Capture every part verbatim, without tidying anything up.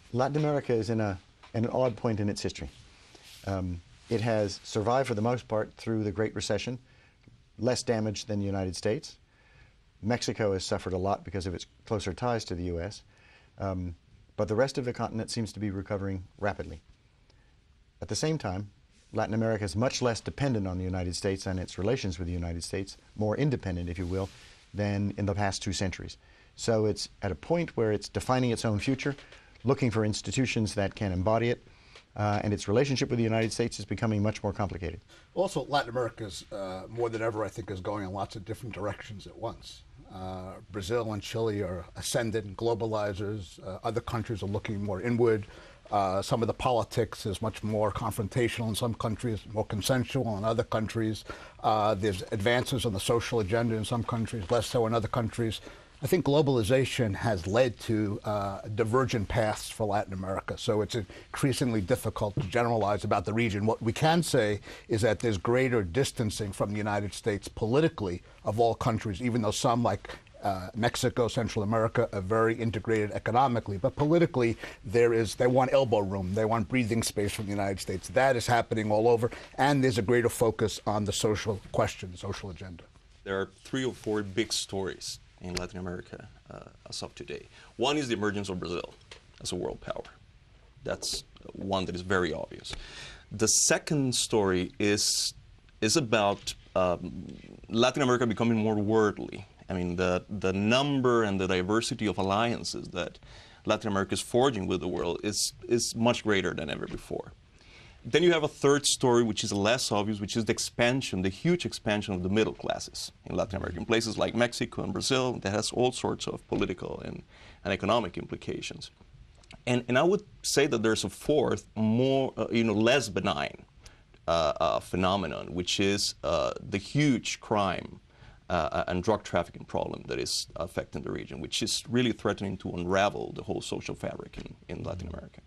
Latin America is in, a, in an odd point in its history. Um, it has survived for the most part through the Great Recession, less damage than the United States. Mexico has suffered a lot because of its closer ties to the U S, um, but the rest of the continent seems to be recovering rapidly. At the same time, Latin America is much less dependent on the United States and its relations with the United States, more independent, if you will, than in the past two centuries. So it's at a point where it's defining its own future, looking for institutions that can embody it, uh, and its relationship with the United States is becoming much more complicated. Also, Latin America is, uh, more than ever, I think, is going in lots of different directions at once. Uh, Brazil and Chile are ascendant globalizers. Uh, other countries are looking more inward. Uh, some of the politics is much more confrontational in some countries, more consensual in other countries. Uh, there's advances on the social agenda in some countries, less so in other countries. I think globalization has led to uh, divergent paths for Latin America, so it's increasingly difficult to generalize about the region. What we can say is that there's greater distancing from the United States politically of all countries, even though some, like uh, Mexico, Central America, are very integrated economically. But politically, there is, they want elbow room, they want breathing space from the United States. That is happening all over, and there's a greater focus on the social question, social agenda. There are three or four big stories in Latin America uh, as of today. One is the emergence of Brazil as a world power. That's one that is very obvious. The second story is, is about um, Latin America becoming more worldly. I mean, the, the number and the diversity of alliances that Latin America is forging with the world is, is much greater than ever before. Then you have a third story, which is less obvious, which is the expansion, the huge expansion of the middle classes in Latin America. In places like Mexico and Brazil, that has all sorts of political and, and economic implications. And, and I would say that there's a fourth, more, uh, you know, less benign uh, uh, phenomenon, which is uh, the huge crime uh, and drug trafficking problem that is affecting the region, which is really threatening to unravel the whole social fabric in, in Latin America.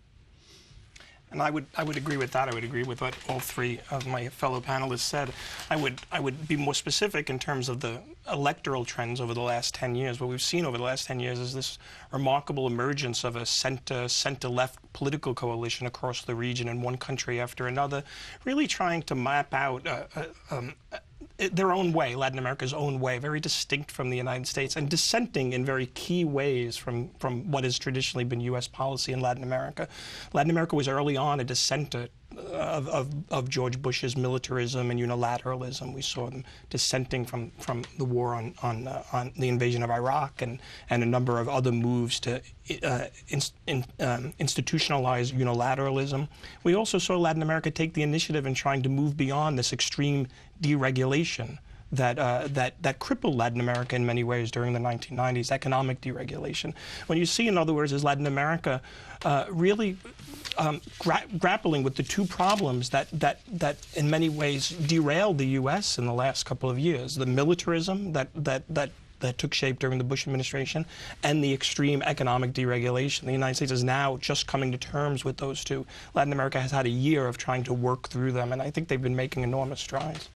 And I would, I would agree with that. I would agree with what all three of my fellow panelists said. I would, I would be more specific in terms of the electoral trends over the last ten years. What we've seen over the last ten years is this remarkable emergence of a center, center-left political coalition across the region in one country after another, really trying to map out uh, uh, um, their own way, Latin America's own way, very distinct from the United States, and dissenting in very key ways from, from what has traditionally been U S policy in Latin America. Latin America was early on a dissenter of, of, of George Bush's militarism and unilateralism. We saw them dissenting from, from the war on, on, uh, on the invasion of Iraq and, and a number of other moves to uh, in, in, um, institutionalize unilateralism. We also saw Latin America take the initiative in trying to move beyond this extreme deregulation that, uh, that, that crippled Latin America in many ways during the nineteen nineties, economic deregulation. When you see, in other words, is Latin America uh, really um, gra grappling with the two problems that, that, that in many ways derailed the U S in the last couple of years, the militarism that, that, that that took shape during the Bush administration, and the extreme economic deregulation. The United States is now just coming to terms with those two. Latin America has had a year of trying to work through them, and I think they've been making enormous strides.